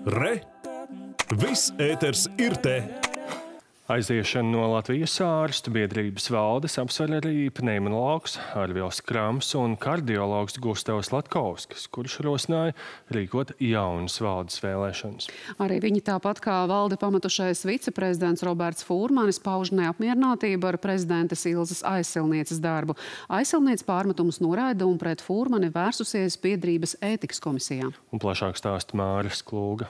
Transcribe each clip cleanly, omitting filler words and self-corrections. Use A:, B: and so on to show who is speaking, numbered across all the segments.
A: Re! Viss ēters ir te!
B: Aiziešanu no Latvijas ārstu biedrības valdes apsver arī pneimologs Arvils Krams un kardiologs Gustavs Latkovskis, kurš rosināja rīkot jaunas valdes vēlēšanas.
C: Arī viņi tāpat kā valdi pamatušais viceprezidents Roberts Fūrmanis pauž neapmierinātību ar prezidentes Ilzes Aizsilnieces darbu. Aizsilniece pārmetumus noraida un pret Fūrmani vērsusies biedrības ētikas komisijā.
B: Un plašāk stāsta Māris Klūga.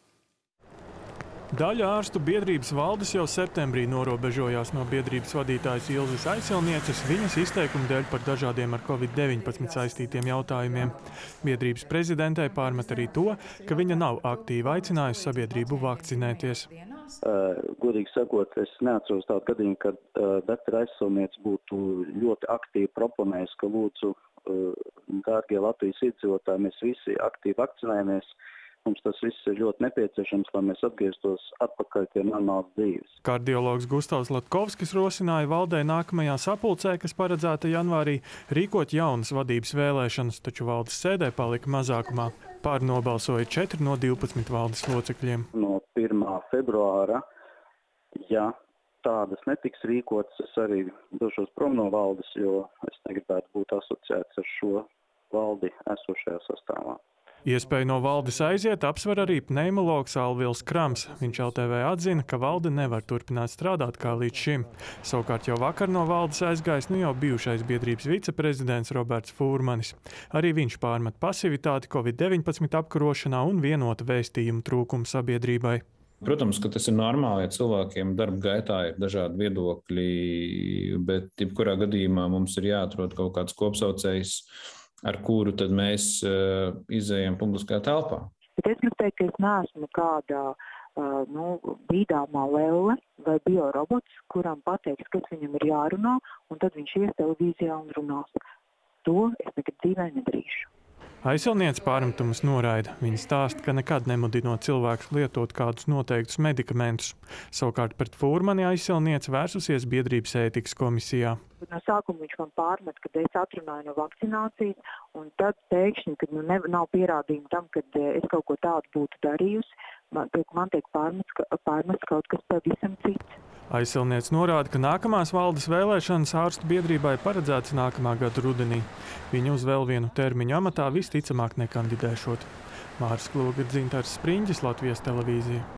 D: Daļa ārstu biedrības valdes jau septembrī norobežojās no biedrības vadītājas Ilzes Aizsilnieces viņas izteikumu dēļ par dažādiem ar Covid-19 saistītiem jautājumiem. Biedrības prezidentei pārmet arī to, ka viņa nav aktīvi aicinājusi sabiedrību vakcinēties.
E: Godīgi sakot, es neatceros tādu gadījumu, kad doktora Aizsilniece būtu ļoti aktīvi proponējis, ka lūdzu, dārgie Latvijas iedzīvotāji, mēs visi aktīvi vakcinējamies. Mums tas viss ir ļoti nepieciešams, lai mēs atgrieztos atpakaļ pie normālas dzīves.
D: Kardiologs Gustavs Latkovskis rosināja valdē nākamajā sapulcē, kas paredzēta janvārī, rīkot jaunas vadības vēlēšanas, taču valdes sēdē palika mazākumā. Pār nobalsoja 4 no 12 valdes locekļiem.
E: No 1. februāra, ja tādas netiks rīkotas, es arī došos prom no valdes, jo es negribētu būt asociēts ar šo valdi esošajā sastāvā.
D: Iespēju no valdes aiziet apsver arī pneimologs Arvils Krams. Viņš LTV atzina, ka valde nevar turpināt strādāt kā līdz šim. Savukārt jau vakar no valdes aizgājis jau bijušais biedrības viceprezidents Roberts Fūrmanis. Arī viņš pārmet pasivitāti Covid-19 apkarošanā un vienota vēstījumu trūkumu sabiedrībai.
F: Protams, ka tas ir normāli, ja cilvēkiem darba gaitā ir dažādi viedokļi, bet jebkurā gadījumā mums ir jāatrod kaut kāds kopsaucējs, ar kuru tad mēs izejam publiskā telpā.
G: Bet es gribu teikt, ka es neesmu kādā bīdāmā lelle vai biorobots, kuram pateiks, kas viņam ir jārunā, un tad viņš ies televīzijā un runās. To es nekad dzīvē nedarīšu.
D: Aizsilniece pārmetumus noraida. Viņa stāsta, ka nekad nemudinot cilvēkus lietot kādus noteiktus medikamentus. Savukārt pret Fūrmani Aizsilniece vērsusies biedrības ētikas komisijā.
G: No sākuma viņš man pārmet, kad es atrunāju no vakcinācijas, un tad pēkšņi, kad nav pierādījumi tam, kad es kaut ko tādu būtu darījusi, man tiek pārmests kaut kas pavisam cits.
D: Aizsilniece norāda, ka nākamās valdes vēlēšanas ārstu biedrībai paredzētas nākamā gada rudenī. Viņa uz vēl vienu termiņu amatā visticamāk nekandidēšot. Māris Klūga, Dzintars Spriņģis, Latvijas televīzija.